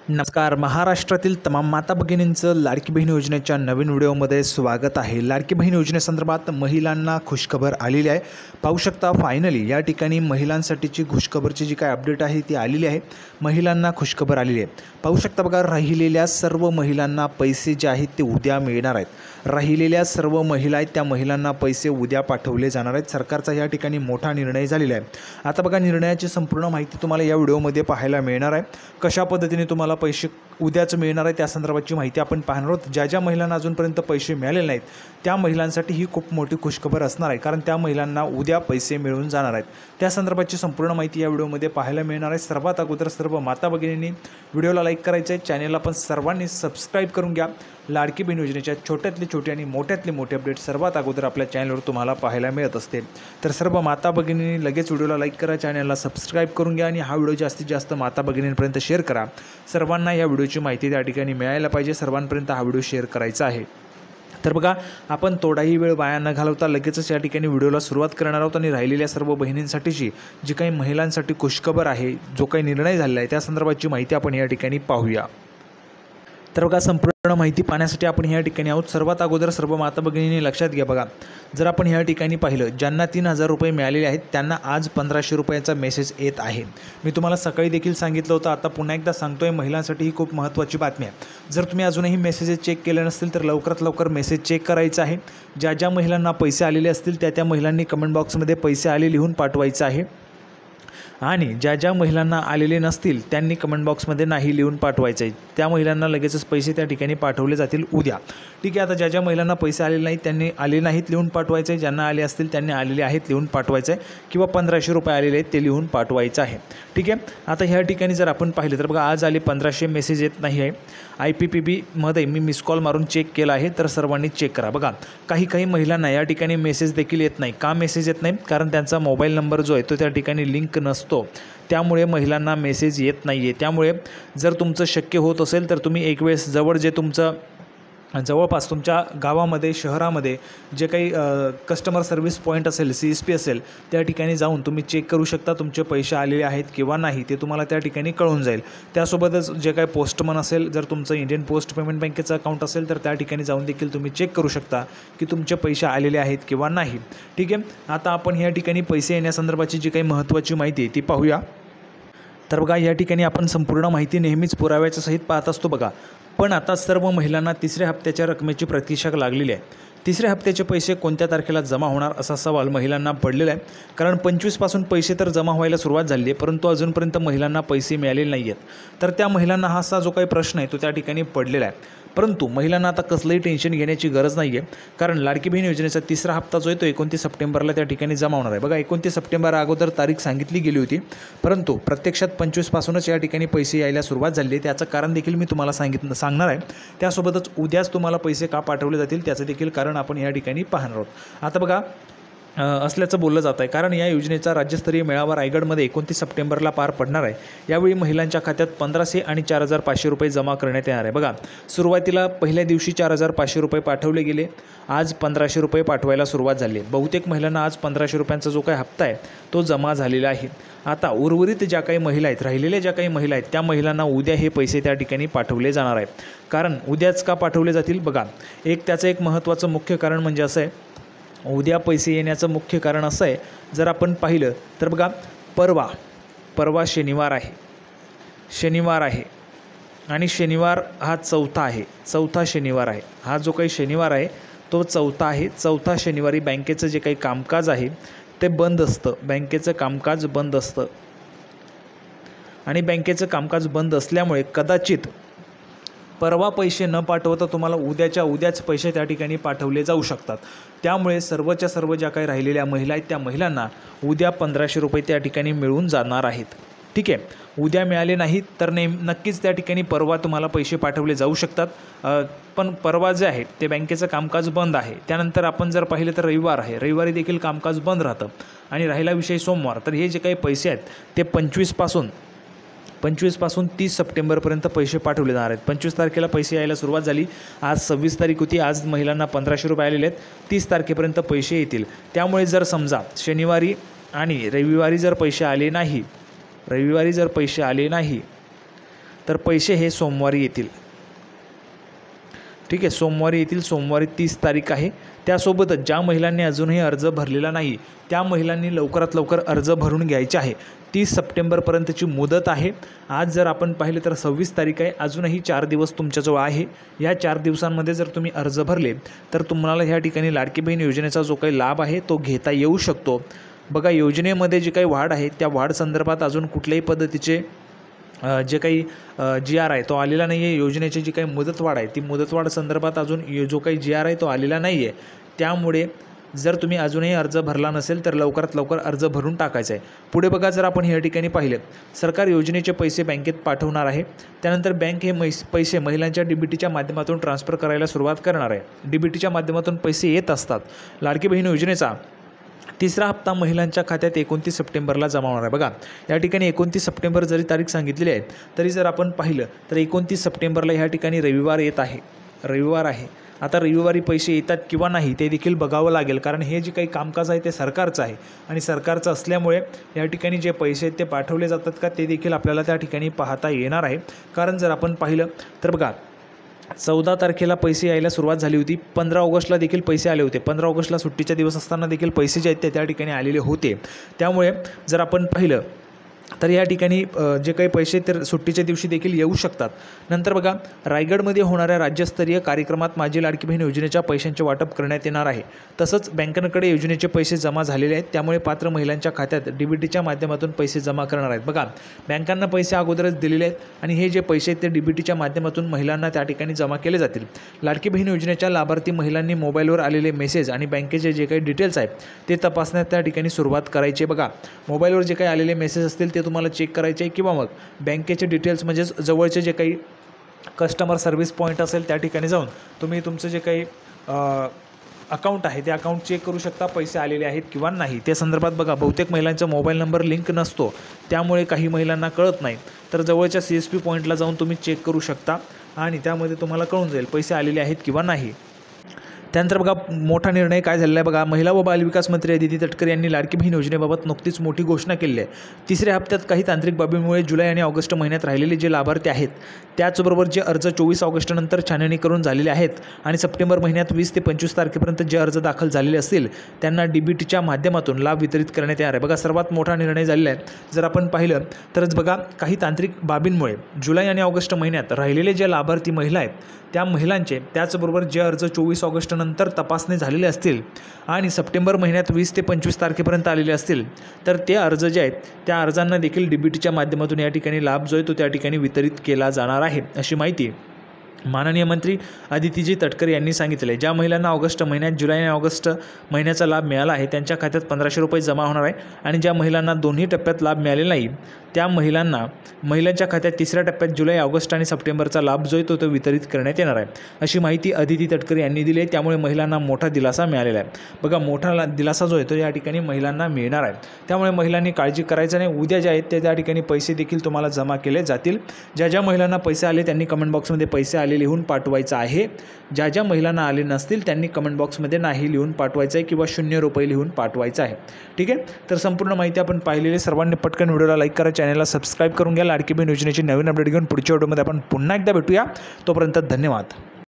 नमस्कार. महाराष्ट्रातील तमाम माता भगिनींचं लाडकी बहीण योजनेच्या नवीन व्हिडिओमध्ये स्वागत आहे. लाडकी बहीण योजनेसंदर्भात महिलांना खुशखबर आलेली आहे. पाहू शकता फायनली या ठिकाणी महिलांसाठीची खुशखबरची जी काय अपडेट आहे ती आलेली आहे. महिलांना खुशखबर आलेली आहे. पाहू शकता बघा, राहिलेल्या सर्व महिलांना पैसे जे आहेत ते उद्या मिळणार आहेत. राहिलेल्या सर्व महिला आहेत त्या महिलांना पैसे उद्या पाठवले जाणार आहेत. सरकारचा या ठिकाणी मोठा निर्णय झालेला आहे. आता बघा, निर्णयाची संपूर्ण माहिती तुम्हाला या व्हिडिओमध्ये पाहायला मिळणार आहे. कशा पद्धतीने तुम्हाला पैसे उद्याच मिळणार आहे त्या संदर्भाची माहिती आपण पाहणार आहोत. ज्या महिलांना अजूनपर्यंत पैसे मिळालेले नाहीत त्या महिलांसाठी ही खूप मोठी खुशखबर असणार आहे, कारण त्या महिलांना उद्या पैसे मिळून जाणार आहेत. त्या संदर्भाची संपूर्ण माहिती या व्हिडिओमध्ये पाहायला मिळणार आहे. सर्वात अगोदर सर्व माता भगिनींनी व्हिडिओला लाईक करायचं आहे, चॅनेलला पण सर्वांनी सबस्क्राईब करून घ्या. लाडकी बहीण योजनेच्या छोट्यातले छोटे आणि मोठ्यातले मोठे अपडेट सर्वात अगोदर आपल्या चॅनलवर तुम्हाला पाहायला मिळत असते. तर सर्व माता भगिनींनी लगेच व्हिडिओला लाईक करा, चॅनलला सबस्क्राईब करून घ्या आणि हा व्हिडिओ जास्तीत जास्त माता भगिनींपर्यंत शेअर करा. सर्वांना या व्हिडिओची माहिती त्या ठिकाणी मिळायला पाहिजे. सर्वांपर्यंत हा व्हिडिओ शेअर करायचा आहे. तर बघा, आपण थोडाही वेळ वाया न घालवता लगेचच या ठिकाणी व्हिडिओला सुरुवात करणार आहोत आणि राहिलेल्या सर्व बहिणींसाठीची जी काही महिलांसाठी खुशखबर आहे, जो काही निर्णय झालेला आहे त्या संदर्भाची माहिती आपण या ठिकाणी पाहूया. तर बघा, संपूर्ण माहिती पाहण्यासाठी आपण ह्या ठिकाणी आहोत. सर्वात अगोदर सर्व माता भगिनींनी लक्षात घ्या. बघा, जर आपण ह्या ठिकाणी पाहिलं, ज्यांना 3,000 रुपये मिळालेले आहेत त्यांना आज 1,500 रुपयाचा मेसेज येत आहे. मी तुम्हाला सकाळी देखील सांगितलं होतं, आता पुन्हा एकदा सांगतोय, महिलांसाठी ही खूप महत्त्वाची बातमी आहे. जर तुम्ही अजूनही मेसेजेस चेक केले नसतील तर लवकरात लवकर मेसेज चेक करायचा आहे. ज्या महिलांना पैसे आलेले असतील त्या महिलांनी कमेंट बॉक्समध्ये पैसे आले लिहून पाठवायचं आहे आणि ज्या महिलांना आलेले नसतील त्यांनी कमेंट बॉक्समध्ये नाही लिहून पाठवायचं आहे. त्या महिलांना लगेचच पैसे त्या ठिकाणी पाठवले जातील उद्या. ठीक आहे. आता ज्या महिलांना पैसे आलेले नाहीत त्यांनी आले नाहीत लिहून पाठवायचं आहे. ज्यांना आले असतील त्यांनी आलेले आहेत लिहून पाठवायचं आहे, किंवा 1,500 रुपये आलेले आहेत ते लिहून पाठवायचं आहे. ठीक आहे. आता ह्या ठिकाणी जर आपण पाहिलं तर बघा, आज आले 1,500 मेसेज येत नाही आहे. IPPBमध्ये मी मिस कॉल मारून चेक केला आहे, तर सर्वांनी चेक करा. बघा, काही महिलांना या ठिकाणी मेसेज देखील येत नाही. का मेसेज येत नाही? कारण त्यांचा मोबाईल नंबर जो आहे तो त्या ठिकाणी लिंक नसतो, त्यामुळे महिलांना मेसेज येत नाही आहे. त्यामुळे जर तुमचं शक्य होत असेल तर तुम्ही एक वेळेस जे तुमचं जवळपास तुमच्या गावामध्ये शहरामध्ये जे काही कस्टमर सर्व्हिस पॉईंट असेल, CSP असेल, त्या ठिकाणी जाऊन तुम्ही चेक करू शकता तुमचे पैसे आलेले आहेत किंवा नाही, ते तुम्हाला त्या ठिकाणी कळून जाईल. त्यासोबतच जे काही पोस्टमन असेल, जर तुमचं इंडियन पोस्ट पेमेंट बँकेचं अकाउंट असेल तर त्या ठिकाणी जाऊन देखील तुम्ही चेक करू शकता की तुमचे पैसे आलेले आहेत किंवा नाही. ठीक आहे. आता आपण या ठिकाणी पैसे येण्यासंदर्भाची जी काही महत्त्वाची माहिती आहे ती पाहूया. तर बघा, या ठिकाणी आपण संपूर्ण माहिती नेहमीच पुराव्याच्या सहित पाहत असतो. बघा, पण आता सर्व महिलांना तिसऱ्या हप्त्याच्या रकमेची प्रतीक्षा लागलेली आहे. तिसऱ्या हप्त्याचे पैसे कोणत्या तारखेला जमा होणार असा सवाल महिलांना पडलेला आहे. कारण 25 पासून पैसे तर जमा व्हायला सुरुवात झाली आहे, परंतु अजूनपर्यंत महिलांना पैसे मिळालेले नाही आहेत. तर त्या महिलांना हा असा जो काही प्रश्न आहे तो त्या ठिकाणी पडलेला आहे. परंतु महिलांना आता कसलंही टेन्शन घेण्याची गरज नाही आहे, कारण लाडकी बहीण योजनेचा तिसरा हप्ता जो आहे तो 29 सप्टेंबरला त्या ठिकाणी जमा होणार आहे. बघा, 29 सप्टेंबर अगोदर तारीख सांगितली गेली होती, परंतु प्रत्यक्षात 25 पासूनच या ठिकाणी पैसे यायला सुरुवात झाली आहे. त्याचं कारण देखील मी तुम्हाला सांगणार आहे. त्यासोबतच उद्याच तुम्हाला पैसे का पाठवले जातील त्याचं देखील कारण आपण या ठिकाणी पाहणार आहोत. आता बघा, असल्याचं बोललं जात आहे, कारण या योजनेचा राज्यस्तरीय मेळावा रायगडमध्ये 29 सप्टेंबरला पार पडणार आहे. यावेळी महिलांच्या खात्यात 1,500 आणि 4,500 रुपये जमा करण्यात येणार आहे. बघा, सुरुवातीला पहिल्या दिवशी 4,500 रुपये पाठवले गेले. आज 1,500 रुपये पाठवायला सुरुवात झाली आहे. बहुतेक महिलांना आज 1,500 रुपयांचा जो काही हप्ता आहे तो जमा झालेला आहे. आता उर्वरित ज्या काही महिला आहेत, राहिलेल्या ज्या काही महिला आहेत त्या महिलांना उद्या हे पैसे त्या ठिकाणी पाठवले जाणार आहेत. कारण उद्याच का पाठवले जातील? बघा, त्याचं एक महत्त्वाचं मुख्य कारण म्हणजे असं आहे, उद्या पैसे येण्याचं मुख्य कारण असं आहे, जर आपण पाहिलं तर बघा, परवा शनिवार आहे आणि शनिवार हा चौथा शनिवार आहे. हा जो काही शनिवार आहे तो चौथा आहे. चौथा शनिवारी बँकेचं जे काही कामकाज आहे ते बंद असतं. बँकेचं कामकाज बंद असतं आणि बँकेचं कामकाज बंद असल्यामुळे कदाचित परवा पैसे न पाठवता तुम्हाला उद्याच पैसे त्या ठिकाणी पाठवले जाऊ शकतात. त्यामुळे सर्वच्या सर्व ज्या काही राहिलेल्या महिला आहेत त्या महिलांना उद्या 1,500 रुपये त्या ठिकाणी मिळून जाणार आहेत. ठीक आहे. उद्या मिळाले नाहीत तर नक्कीच त्या ठिकाणी परवा तुम्हाला पैसे पाठवले जाऊ शकतात. पण परवा जे आहे ते बँकेचं कामकाज बंद आहे. त्यानंतर आपण जर पाहिलं तर रविवार आहे, रविवारी देखील कामकाज बंद राहतं. आणि राहिला विषय सोमवार, तर हे जे काही पैसे आहेत ते 25 पासून 30 सप्टेंबरपर्यंत पैसे पाठवले जाणार आहेत. 25 तारखेला पैसे यायला सुरुवात झाली. आज 26 तारीख होती. आज महिलांना 1,500 रुपये आलेले आहेत. 30 तारखेपर्यंत पैसे येतील. त्यामुळे जर समजा शनिवारी आणि रविवारी जर पैसे आले नाही तर पैसे हे सोमवारी येतील. ठीक आहे, सोमवारी येतील. सोमवारी 30 तारीख आहे. त्यासोबतच ज्या महिलांनी अजूनही अर्ज भरलेला नाही त्या महिलांनी लवकरात लवकर अर्ज भरून घ्यायचे आहे. 30 सप्टेंबरपर्यंतची मुदत आहे. आज जर आपण पाहिलं तर 26 तारीख आहे. अजूनही 4 दिवस तुमच्याजवळ आहे. या 4 दिवसांमध्ये जर तुम्ही अर्ज भरले तर तुम्हाला ह्या ठिकाणी लाडकी बहीण योजनेचा जो काही लाभ आहे तो घेता येऊ शकतो. बघा, योजनेमध्ये जी काही वाढ आहे त्या वाढ संदर्भात अजून कुठल्याही पद्धतीचे जे काही GR आहे तो आलेला नाही आहे. योजनेची जी काही मुदतवाढ आहे ती मुदतवाढ संदर्भात अजून जो काही GR आहे तो आलेला नाही आहे. त्यामुळे जर तुम्ही अजूनही अर्ज भरला नसेल तर लवकरात लवकर अर्ज भरून टाकायचा आहे. पुढे बघा, जर आपण या ठिकाणी पाहिलं सरकार योजनेचे पैसे बँकेत पाठवणार आहे. त्यानंतर बँक हे पैसे महिलांच्या DBTच्या माध्यमातून ट्रान्सफर करायला सुरुवात करणार आहे. DBTच्या माध्यमातून पैसे येत असतात. लाडकी बहीण योजनेचा 3रा हप्ता महिलांच्या खात्यात 29 सप्टेंबरला जमा होणार आहे. बघा, या ठिकाणी 29 सप्टेंबर जरी तारीख सांगितलेली आहे तरी जर आपण पाहिलं तर 29 सप्टेंबरला ह्या ठिकाणी रविवार येत आहे. रविवार आहे. आता रविवारी पैसे येतात किंवा नाही ते देखील बघावं लागेल, कारण हे जे काही कामकाज आहे ते सरकारचं आहे आणि सरकारचं असल्यामुळे या ठिकाणी जे पैसे आहेत ते पाठवले जातात का ते देखील आपल्याला त्या ठिकाणी पाहता येणार आहे. कारण जर आपण पाहिलं तर बघा, 14 तारखेला पैसे यायला सुरुवात झाली होती. 15 ऑगस्टला देखील पैसे आले होते. 15 ऑगस्टला सुट्टीचा दिवस असताना देखील पैसे जे आहेत ते त्या ठिकाणी आलेले होते. त्यामुळे जर आपण पाहिलं तर या ठिकाणी जे काही पैसे तर सुट्टीच्या दिवशी देखील येऊ शकतात. नंतर बघा, रायगडमध्ये होणाऱ्या राज्यस्तरीय कार्यक्रमात माझी लाडकी बहीण योजनेच्या पैशांचे वाटप करण्यात येणार आहे. तसंच बँकांकडे योजनेचे पैसे जमा झालेले आहेत. त्यामुळे पात्र महिलांच्या खात्यात DBTच्या माध्यमातून पैसे जमा करणार आहेत. बघा, बँकांना पैसे अगोदरच दिलेले आहेत आणि हे जे पैसे आहेत ते DBTच्या माध्यमातून महिलांना त्या ठिकाणी जमा केले जातील. लाडकी बहीण योजनेच्या लाभार्थी महिलांनी मोबाईलवर आलेले मेसेज आणि बँकेचे जे काही डिटेल्स आहेत ते तपासण्यात त्या ठिकाणी सुरुवात करायची. बघा, मोबाईलवर जे काही आलेले मेसेज असतील ते तुम्हाला चेक करायचे किंवा मग बँकेचे डिटेल्स म्हणजे जवळचे जे काही कस्टमर सर्व्हिस पॉईंट असेल त्या ठिकाणी जाऊन तुम्ही तुमचं जे काही अकाउंट आहे ते अकाउंट चेक करू शकता, पैसे आलेले आहेत किंवा नाही. त्या संदर्भात बघा, बहुतेक महिलांचा मोबाईल नंबर लिंक नसतो त्यामुळे काही महिलांना कळत नाही. तर जवळच्या CSP पॉईंटला जाऊन तुम्ही चेक करू शकता आणि त्यामध्ये तुम्हाला कळून जाईल पैसे आलेले आहेत किंवा नाही. त्यानंतर बघा, मोठा निर्णय काय झालेला आहे. बघा, महिला व बालविकास मंत्री अदिती तटकरे यांनी लाडकी बहीण योजनेबाबत नुकतीच मोठी घोषणा केली आहे. 3ऱ्या हप्त्यात काही तांत्रिक बाबींमुळे जुलै आणि ऑगस्ट महिन्यात राहिलेले जे लाभार्थी आहेत त्याचबरोबर जे अर्ज 24 ऑगस्टनंतर छाननी करून झालेले आहेत आणि सप्टेंबर महिन्यात 20 ते 25 तारखेपर्यंत जे अर्ज दाखल झालेले असतील त्यांना DBTच्या माध्यमातून लाभ वितरित करण्यात येणार आहे. बघा, सर्वात मोठा निर्णय झालेला आहे. जर आपण पाहिलं तरच बघा, काही तांत्रिक बाबींमुळे जुलै आणि ऑगस्ट महिन्यात राहिलेले जे लाभार्थी महिला आहेत त्या महिलांचे त्याचबरोबर जे अर्ज 24 ऑगस्टनंतर तपासणी झालेले असतील आणि सप्टेंबर महिन्यात 20 ते 25 तारखेपर्यंत आलेले असतील तर ते अर्ज जे आहेत त्या अर्जांना देखील DBTच्या माध्यमातून या ठिकाणी लाभ जो आहे तो त्या ठिकाणी वितरित केला जाणार आहे, अशी माहिती माननीय मंत्री अदितीजी तटकरे यांनी सांगितले आहे. ज्या महिलांना ऑगस्ट महिन्यात जुलै आणि ऑगस्ट महिन्याचा लाभ मिळाला आहे त्यांच्या खात्यात 1500 रुपये जमा होणार आहे आणि ज्या महिलांना दोन्ही टप्प्यात लाभ मिळालेला नाही त्या महिलांच्या खात्यात 3ऱ्या टप्प्यात जुलै, ऑगस्ट आणि सप्टेंबरचा लाभ जो आहे तो वितरित करण्यात येणार आहे, अशी माहिती अदिती तटकरे यांनी दिली आहे. त्यामुळे महिलांना मोठा दिलासा मिळालेला आहे. बघा, मोठा दिलासा जो आहे तो या ठिकाणी महिलांना मिळणार आहे. त्यामुळे महिलांनी काळजी करायचं नाही. उद्या जे आहेत ते त्या ठिकाणी पैसे देखील तुम्हाला जमा केले जातील. ज्या महिलांना पैसे आले त्यांनी कमेंट बॉक्समध्ये पैसे आले लिहून पाठवायचं आहे. ज्या महिलांना आले नसतील त्यांनी कमेंट बॉक्समध्ये नाही लिहून पाठवायचं आहे किंवा 0 रुपये लिहून पाठवायचं आहे. ठीक आहे, तर संपूर्ण माहिती आपण पाहिलेली. सर्वांनी पटकन व्हिडिओला लाईक करा, चॅनलला सबस्क्राईब करून घ्या. लाडकी बहीण योजनेची नवीन अपडेट घेऊन पुढच्या व्हिडिओमध्ये आपण पुन्हा एकदा भेटूया. तोपर्यंत धन्यवाद.